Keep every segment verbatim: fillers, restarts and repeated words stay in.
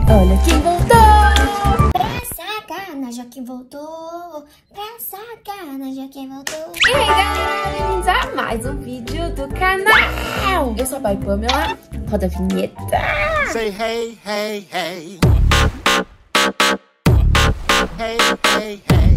Olha quem voltou! Pra sacana, já que voltou. Pra sacana, já que voltou. E aí, galera, bem-vindos a mais um vídeo do canal. Eu sou a Pai Pamela. Roda a vinheta. Say hey, hey, hey. Hey, hey, hey.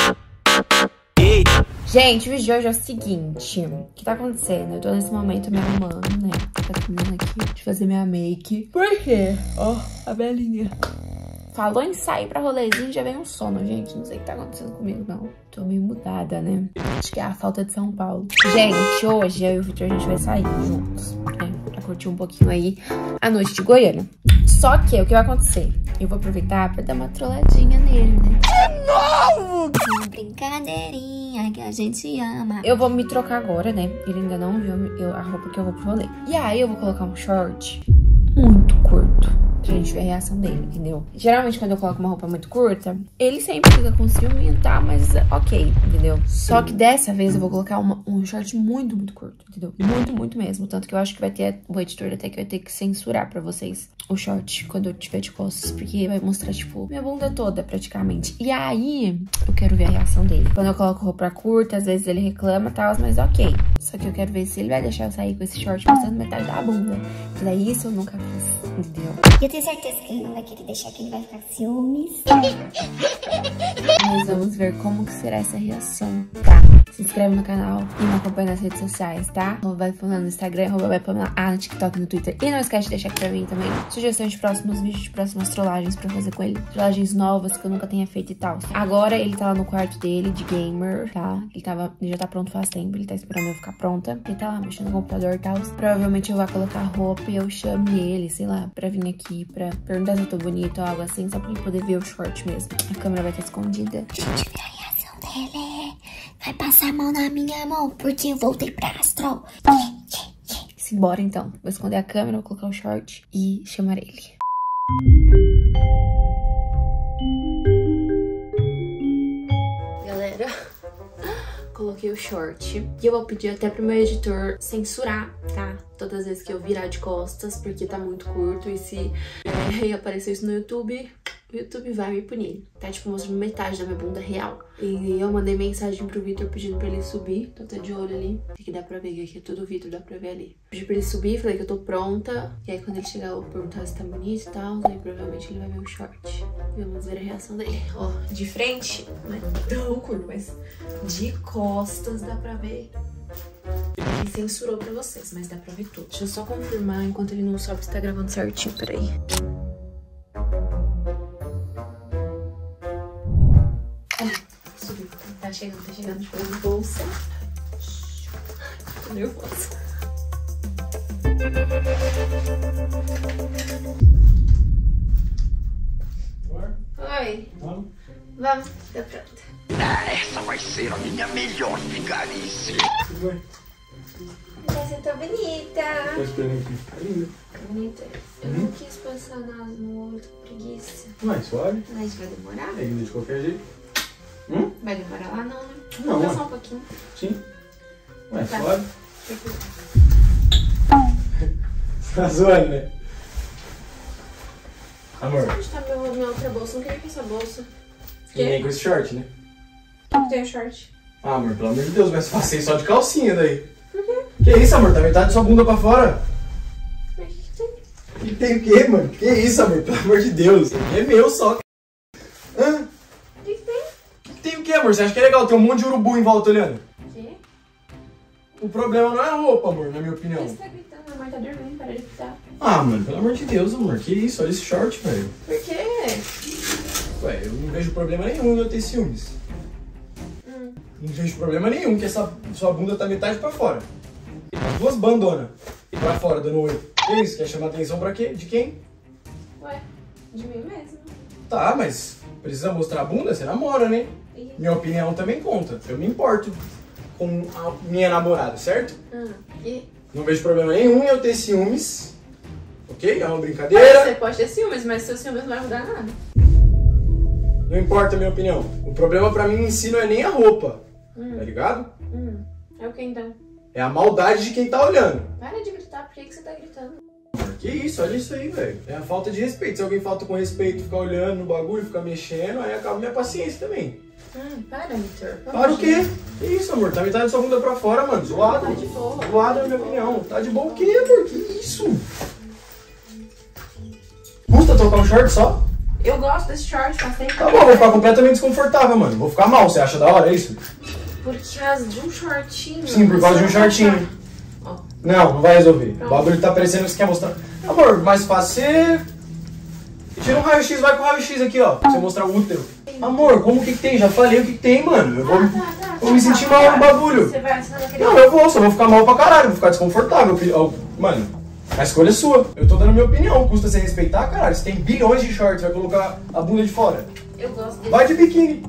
Gente, o vídeo de hoje é o seguinte. O que tá acontecendo? Eu tô nesse momento me arrumando, né? Tá terminando aqui de fazer minha make. Por quê? Ó, oh, a belinha. Falou em sair pra rolezinho, já vem um sono, gente. Não sei o que tá acontecendo comigo, não. Tô meio mudada, né? Acho que é a falta de São Paulo. Gente, hoje eu e o Vitor, a gente vai sair juntos, né? Pra curtir um pouquinho aí a noite de Goiânia. Só que, o que vai acontecer? Eu vou aproveitar pra dar uma trolladinha nele, né? De novo! Uma brincadeirinha que a gente ama. Eu vou me trocar agora, né? Ele ainda não viu eu, a roupa que eu vou pro rolê. E aí eu vou colocar um short muito curto pra gente ver a reação dele, entendeu? Geralmente quando eu coloco uma roupa muito curta, ele sempre fica com ciúme, tá? Mas ok, entendeu? Só que dessa vez eu vou colocar uma, um short muito, muito curto, entendeu? Muito, muito mesmo. Tanto que eu acho que vai ter, o editor até que vai ter que censurar pra vocês o short quando eu tiver de costas, porque vai mostrar, tipo, minha bunda toda, praticamente. E aí, eu quero ver a reação dele. Quando eu coloco roupa curta, às vezes ele reclama e tal, mas ok. Só que eu quero ver se ele vai deixar eu sair com esse short mostrando metade da bunda. Porque daí isso eu nunca fiz, entendeu? Eu tenho certeza que ele não vai querer deixar, que ele vai ficar com ciúmes. Nós vamos ver como que será essa reação, tá? Se inscreve no canal e me acompanha nas redes sociais, tá? Arroba Vai Pamela no Instagram, arroba Vai Pamela A no TikTok e no Twitter. E não esquece de deixar aqui pra mim também sugestões de próximos vídeos, de próximas trollagens pra fazer com ele. Trollagens novas que eu nunca tenha feito e tal. Agora ele tá lá no quarto dele, de gamer, tá? Ele, tava, ele já tá pronto faz tempo, ele tá esperando eu ficar pronta. Ele tá lá mexendo no computador e tal. Provavelmente eu vou colocar roupa e eu chame ele, sei lá, pra vir aqui, pra perguntar se eu tô bonito ou algo assim, só pra ele poder ver o short mesmo. A câmera vai estar escondida. A gente vê a reação dele. Vai passar a mão na minha mão, porque eu voltei pra Astro. Simbora então. Vou esconder a câmera, vou colocar o short e chamar ele. Galera, coloquei o short. E eu vou pedir até pro meu editor censurar, tá? Todas as vezes que eu virar de costas, porque tá muito curto. E se é, aparecer isso no YouTube, o YouTube vai me punir. Tá, tipo, mostrando metade da minha bunda real. E eu mandei mensagem pro Vitor pedindo pra ele subir. Tô até de olho ali. Aqui dá pra ver, que aqui é tudo Vitor, dá pra ver ali. Pedi pra ele subir, falei que eu tô pronta. E aí quando ele chegar eu vou perguntar se tá bonito e tal. Aí provavelmente ele vai ver o short. Vamos ver a reação dele. Ó, de frente, não é tão curto, mas de costas dá pra ver. Ele censurou pra vocês, mas dá pra ver tudo. Deixa eu só confirmar enquanto ele não sobe se tá gravando certinho, peraí. Tá chegando, tá chegando, deixa eu fazer bolsa. Tô nervosa. Oi. Vamos? Vamos, tá pronta. Ah, essa vai ser a minha melhor vigarice. Você tá bonita. Tô esperando aqui. Tá linda. Bonita. Eu não quis passar nada no olho, tô com preguiça. Mais suave. Mas vai demorar? É linda de qualquer jeito. Hum? Vai demorar lá não, né? Não, Vou ué. só um pouquinho. Sim. Mais Tá. suave. Tá zoando, né? Amor. Onde tá meu, minha outra bolsa? Não queria com essa bolsa. E nem com esse short, né? Não tem short. Ah, amor, pelo amor de Deus, mas passei só de calcinha daí. Por quê? Que isso, amor? Tá metade da sua bunda pra fora. Mas o que que tem? E tem o quê, mano? Que isso, amor? Pelo amor de Deus. É meu só. Hã? O que que tem? Tem o quê, amor? Você acha que é legal ter um monte de urubu em volta olhando? O quê? O problema não é a roupa, amor, na minha opinião. Você tá gritando, a mãe tá dormindo, para de gritar. Ah, mano, pelo amor de Deus, amor. Que isso? Olha esse short, velho. Por quê? Ué, eu não vejo problema nenhum em eu ter ciúmes. Hum. Não vejo problema nenhum que essa sua bunda tá metade pra fora. As duas bandonas pra fora, dando oi. Que isso? Quer chamar atenção pra quê? De quem? Ué, de mim mesmo. Tá, mas precisa mostrar a bunda? Você namora, né? E... Minha opinião também conta. Eu me importo com a minha namorada, certo? Hum. E... Não vejo problema nenhum em eu ter ciúmes. Ok? É uma brincadeira. Você pode ter ciúmes, mas seu ciúmes não vai mudar nada. Não importa a minha opinião. O problema pra mim em si não é nem a roupa. Hum. Tá ligado? Hum. É o que então? É a maldade de quem tá olhando. Para de gritar, por que, que você tá gritando? Que isso, olha isso aí, velho. É a falta de respeito. Se alguém falta com respeito, ficar olhando no bagulho, ficar mexendo, aí acaba minha paciência também. Ah, para, Vitor. Para o quê? Que isso, amor? Tá metade da sua bunda pra fora, mano. Zoado. Tá de boa. Zoado, na minha opinião. Tá de boa o quê, amor? Que isso? Custa trocar um short só? Eu gosto desse short, faz tempo. Tá bom, vou ficar completamente desconfortável, mano. Vou ficar mal, você acha da hora, é isso? Por causa de um shortinho. Sim, por causa de um shortinho. Ó. Não, não vai resolver. Pronto. O bagulho tá parecendo que você quer mostrar. Amor, mais fácil você... Tira um raio-x, vai com o raio-x aqui, ó. Pra você mostrar o útero. Amor, como que, que tem? Já falei o que, que tem, mano. Eu vou, Ah, tá, tá, vou me tá, sentir tá, mal tá. no bagulho. Você vai, você vai querer... Não, eu vou, só vou ficar mal pra caralho. Vou ficar desconfortável. Ó, mano, a escolha é sua. Eu tô dando a minha opinião. Custa você respeitar, caralho. Você tem bilhões de shorts, vai colocar a bunda de fora. Eu gosto desse. Vai de biquíni.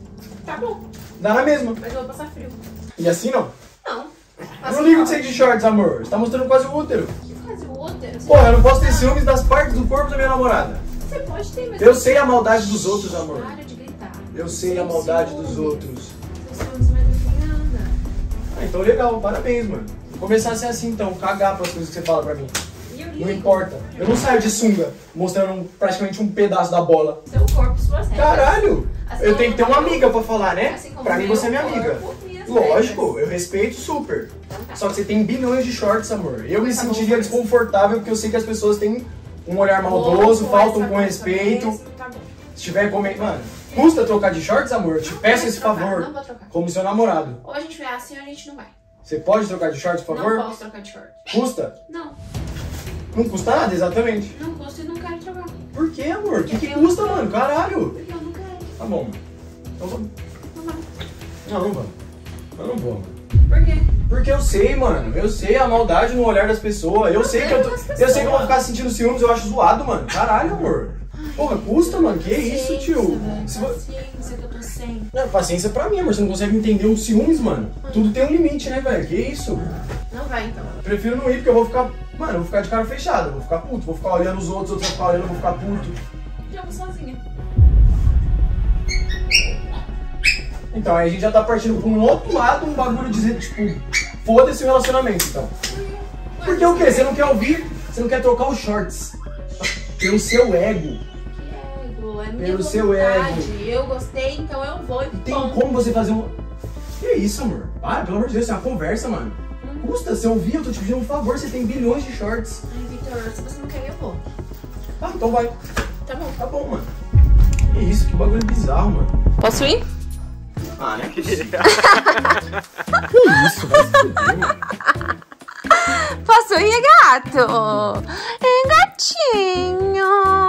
Tá bom, Dá na mesma. mas eu vou passar frio. E assim não. Não. Eu não ligo de ser de shorts, amor. Você tá mostrando quase o útero. Que faz o útero? Você- Porra, eu não posso ter ciúmes das partes do corpo da minha namorada. Você pode ter, mas... Eu sei a maldade dos outros, amor. Para de gritar. Eu sei a Sem maldade ciúmes. dos outros. Sem ciúmes, mas não tem nada. Ah, então legal, parabéns, mano. Vou começar a ser assim então, cagar pras coisas que você fala pra mim. E eu Não ligo. importa. Eu não saio de sunga mostrando um- praticamente um pedaço da bola. Seu corpo, suas regras. Caralho! Assim Eu tenho que ter uma como amiga pra falar, né? Assim como Pra mim meu você é minha amiga. corpo, minhas Lógico, regras. eu respeito super. Então tá. Só que você tem bilhões de shorts, amor. Eu me Tá bom, sentiria mas- desconfortável porque eu sei que as pessoas têm um olhar maldoso, Louco, faltam essa com coisa respeito. mesmo, tá bom. Se tiver comendo. Mano, custa trocar de shorts, amor? Eu te Não peço vai esse trocar, favor. Não vou trocar. Como seu namorado. Ou a gente vai assim ou a gente não vai. Você pode trocar de shorts, por favor? Não posso trocar de short. Custa? Não, Não custa nada, exatamente. não custa e não quero trocar. Por que, amor? O que, que Eu custa, não quero. mano? Caralho. Porque eu não quero. Tá bom. Então vamos. Não vai. Não, não vamos. Eu não vou, mano. Por quê? Porque eu sei, mano. Eu sei a maldade no olhar das pessoas. Eu sei que eu tô. das Eu sei que eu vou pessoas. ficar sentindo ciúmes, eu acho zoado, mano. Caralho, amor. Porra, custa, mano. Que isso, Paciência, tio? velho, Se vo- Paciência que eu tô sem. Não, paciência pra mim, amor. Você não consegue entender um ciúmes, mano. Tudo tem um limite, né, velho? Que isso? Não vai então. Prefiro não ir porque eu vou ficar. Mano, eu vou ficar de cara fechada. Eu vou ficar puto. Vou ficar olhando os outros, outros vão ficar olhando, eu vou ficar puto. Já vou sozinha. Então, aí a gente já tá partindo pra um outro lado, um bagulho de tipo, foda-se o relacionamento, então. Porque o quê? Você não quer ouvir, você não quer trocar os shorts. Pelo seu ego. Que ego, é minha Pelo vontade. seu ego. Eu gostei, então eu vou e Tem ponto. como você fazer um... Que isso, amor? Para, pelo amor de Deus, isso é uma conversa, mano. Custa, você ouvir, eu tô te pedindo um favor, você tem bilhões de shorts. Ai, Vitor, se você não quer, eu vou. Ah, então vai. Tá bom. Tá bom, mano. Que isso, que bagulho bizarro, mano. Posso ir? Ah, não é possível. Que isso, vai se fuder, mano. Posso ir, gato? É, gatinho.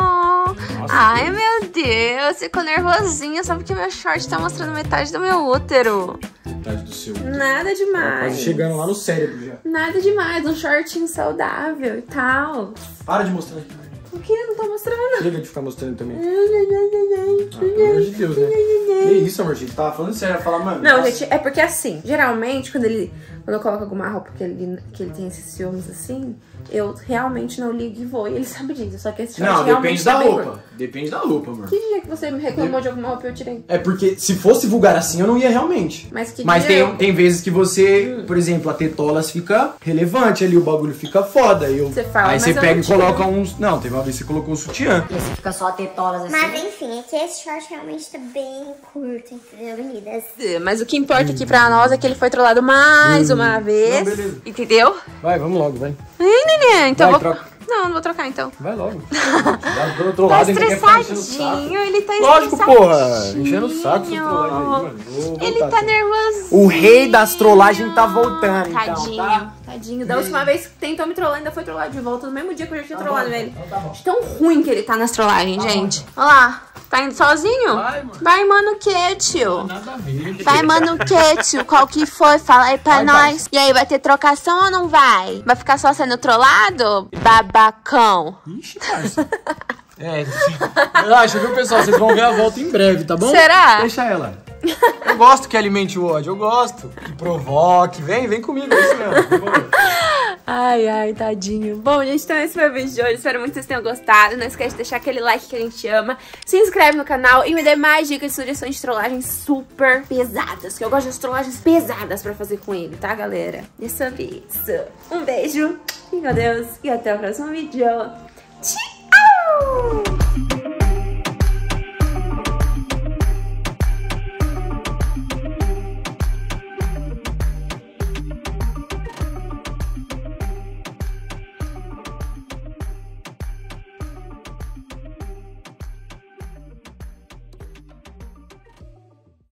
Ai, meu Deus, ficou nervosinha só porque meu short tá mostrando metade do meu útero. Metade do seu. Nada demais. Quase chegando lá no cérebro já. Nada demais, um shortinho saudável e tal. Para de mostrar. O que? Não tô mostrando. Chega de ficar mostrando também. Ah, pelo amor de Deus, né? Que isso, amor, gente? Tava falando sério, ia falar, mano. Não, nossa. gente, é porque assim, geralmente quando ele. Quando eu coloco alguma roupa que ele, que ele tem esses ciúmes assim, eu realmente não ligo e vou. E ele sabe disso. Só que esse short Não, realmente depende tá da bem roupa. curto. Depende da roupa, amor. Que dia que você me reclamou de alguma roupa e eu tirei? É porque se fosse vulgar assim, eu não ia realmente. Mas que Mas dia? tem, tem vezes que você, por exemplo, a tetolas fica relevante ali, o bagulho fica foda. E eu, Você fala, aí mas você eu pega não e tiro. coloca uns. Não, teve uma vez que você colocou um sutiã. Esse fica só tetolas assim. Mas enfim, é que esse short realmente tá bem curto, entendeu, meninas? Mas o que importa aqui pra nós é que ele foi trollado mais uma vez. Não, beleza. Entendeu? Vai, vamos logo, vai. Ai, neném, então Vai, eu vou... troca. Não, não vou trocar então. Vai logo. Já do outro Tá lado, ele quer ficar enchendo o saco. estressadinho, ele tá Lógico, estressadinho. porra. Enchendo o saco essa trollagem aí, mano. Vou Ele voltar, tá tá? nervosinho. O rei das trollagens tá voltando, então, Tadinho, tá? tadinho. Da última vez que tentou me trollar, ainda foi trollado de volta no mesmo dia que eu já tinha Tá trollado bom, ele. então tá bom. De tão ruim que ele tá nas trollagens, gente. Olha lá. Tá indo sozinho? Vai, mano. Vai, mano, o que, tio? Nada a ver. Vai, mano, o que, tio? Qual que foi? Fala aí pra Vai, nós. E aí, vai ter trocação ou não vai? Vai ficar só sendo trollado? Babacão. Ixi, parça. É, relaxa, viu, pessoal? Vocês vão ver a volta em breve, tá bom? Será? Deixa ela. Eu gosto que alimente o ódio, eu gosto. Que provoque. Vem, vem comigo, é isso mesmo. Ai, ai, tadinho. Bom, gente, então esse foi o vídeo de hoje. Espero muito que vocês tenham gostado. Não esquece de deixar aquele like que a gente ama. Se inscreve no canal e me dê mais dicas e sugestões de trollagens super pesadas. Que eu gosto de trollagens pesadas pra fazer com ele, tá, galera? É sobre isso. Um beijo, fique com Deus e até o próximo vídeo.